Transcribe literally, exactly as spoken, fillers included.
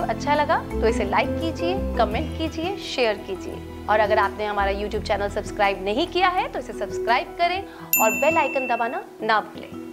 अच्छा लगा तो इसे लाइक कीजिए, कमेंट कीजिए, शेयर कीजिए। और अगर आपने हमारा यूट्यूब चैनल सब्सक्राइब नहीं किया है तो इसे सब्सक्राइब करें और बेल आइकन दबाना ना भूलें।